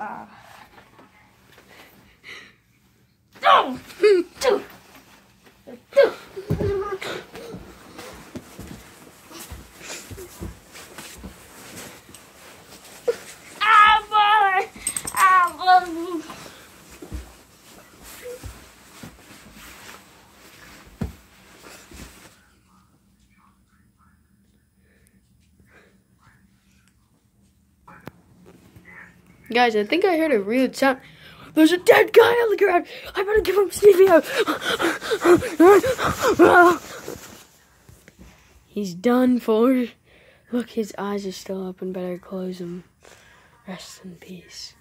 Guys, I think I heard a weird sound. There's a dead guy on the ground. I better give him CPR. He's done for. Look, his eyes are still open. Better close them. Rest in peace.